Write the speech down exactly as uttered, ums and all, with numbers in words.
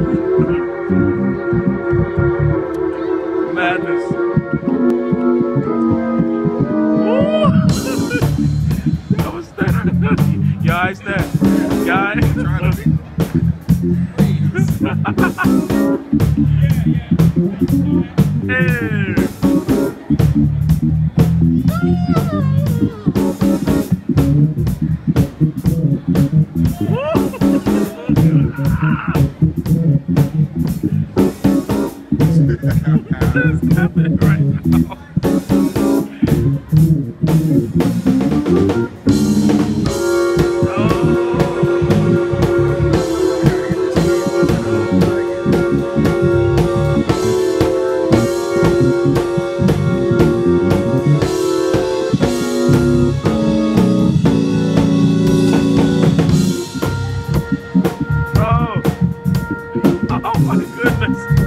Madness. Woo! That was that. Your eyes there. Your eyes. Hey. What is happening right now? Oh, oh my goodness.